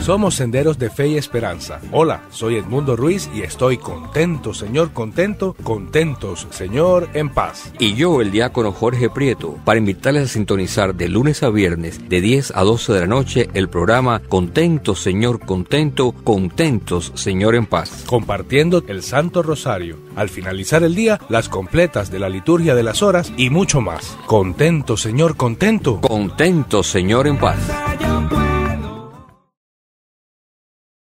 Somos Senderos de Fe y Esperanza. Hola, soy Edmundo Ruiz y estoy contento, Señor, contento, contentos, Señor, en paz. Y yo, el diácono Jorge Prieto, para invitarles a sintonizar de lunes a viernes, de 10 a 12 de la noche, el programa Contentos, Señor, contento, contentos, Señor, en paz. Compartiendo el Santo Rosario. Al finalizar el día, las completas de la liturgia de las horas y mucho más. Contento, Señor, contento. Contentos, Señor, en paz.